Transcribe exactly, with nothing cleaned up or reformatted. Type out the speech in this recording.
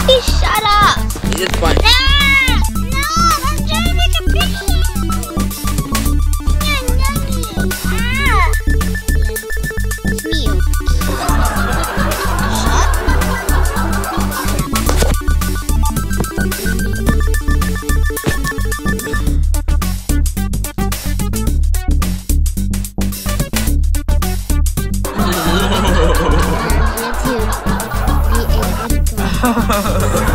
Hey, shut up! It's just fun. Ah! No, I'm trying to make a picture. Yeah, nothing. Ah! It's me. Ha ha ha.